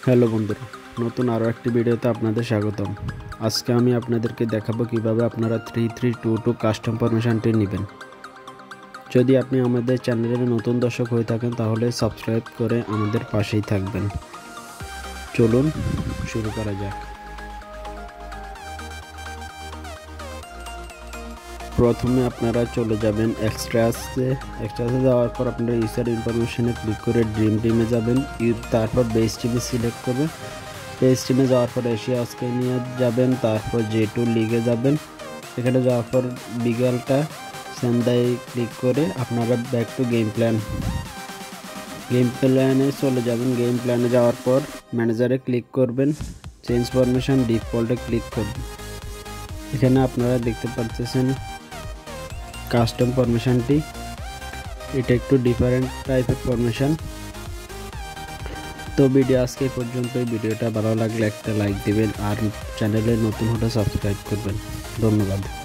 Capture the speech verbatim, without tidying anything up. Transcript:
Hello বন্ধুরা, নতুন আরও একটি ভিডিওতে আপনাদের স্বাগতম। আজকে আমি আপনাদেরকে দেখাবো কিভাবে আপনারা three three two two custom পারমিশনটি নেবেন। যদি আপনি আমাদের চ্যানেলের নতুন দর্শক হয়ে থাকেন তাহলে সাবস্ক্রাইব করে আমাদের পাশেই থাকবেন। চলুন শুরু করা যাক। প্রথমে আপনারা চলে যাবেন এক্সট্রাসে। এক্সট্রাসে যাওয়ার পর আপনারা ইউজার ইনফরমেশনে ক্লিক করে ড্রিম টিমে যাবেন। তারপর বেস টিমে সিলেক্ট করবেন। বেস টিমে যাওয়ার পর এশিয়া অস্ট্রেলিয়া যাবেন। তারপর জে টু লিগে যাবেন। এখানে যাওয়ার পর বিগালটা সেন্দাই ক্লিক করে আপনারা back to game plan game প্ল্যানে চলে যাবেন। গেম প্ল্যানে যাওয়ার পর ম্যানেজারে ক্লিক করবেন। চেঞ্জ ফরমেশন ডিফল্টে ক্লিক করবেন। এখানে আপনারা দেখতে পাচ্ছেন কাস্টম ফরমেশনটি, এটা একটু ডিফারেন্ট টাইপের ফরমেশন। তো ভিডিও আজকে এই পর্যন্তই। ভিডিওটা ভালো লাগলে একটা লাইক দিবেন আর চ্যানেলে নতুন হলে সাবস্ক্রাইব করবেন। ধন্যবাদ।